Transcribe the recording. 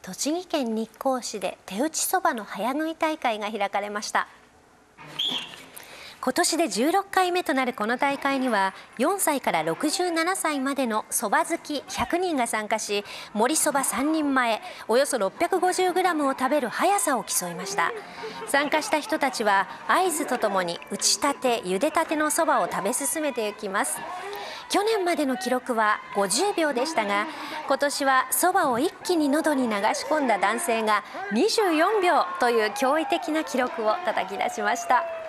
栃木県日光市で手打ちそばの早食い大会が開かれました。今年で16回目となるこの大会には、4歳から67歳までのそば好き100人が参加し、盛りそば3人前およそ650グラムを食べる速さを競いました。参加した人たちは合図とともに打ちたて茹でたてのそばを食べ進めていきます。去年までの記録は50秒でしたが、今年はそばを一気に喉に流し込んだ男性が24秒という驚異的な記録を叩き出しました。